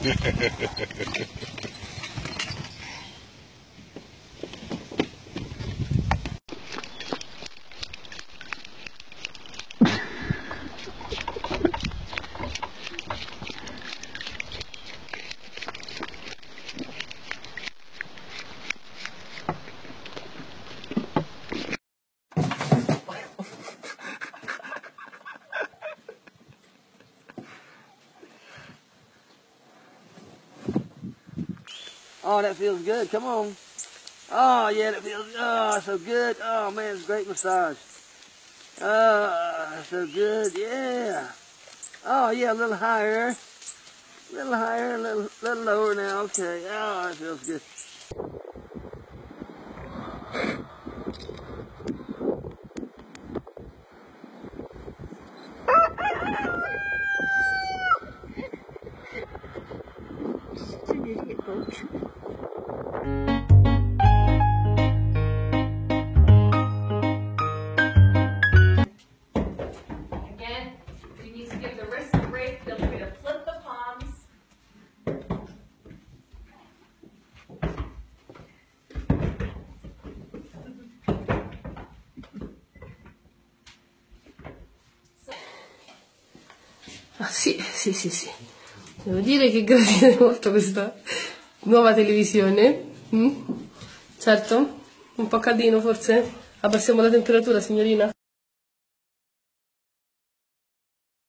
Oh, that feels good. Come on. Oh, yeah, that feels, oh, so good. Oh, man, it's a great massage. Oh, so good, yeah. Oh, yeah, a little higher. A little higher, a little lower now. Okay. Oh, that feels good. Again, you need to give the wrist a break. Feel free to flip the palms. Ah, sì, sì, sì, sì. Devo dire che grazie molto questa nuova televisione. Certo, un po' caldino forse? Abbassiamo la temperatura, signorina?